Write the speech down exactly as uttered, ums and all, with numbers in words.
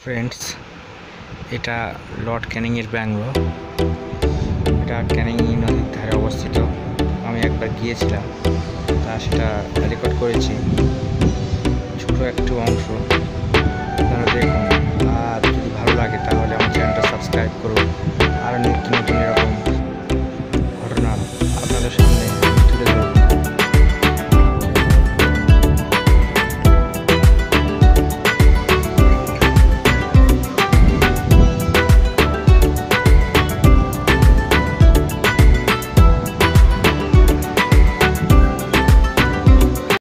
Friends, এটা Lord ক্যানিংয়ের ব্যাঙ্গলো। এটা ক্যানিং নদীর ধারে অবস্থিত। আমি একবার গিয়েছিলাম, তা সেটা রেকর্ড করেছি, ছোট একটু অংশ।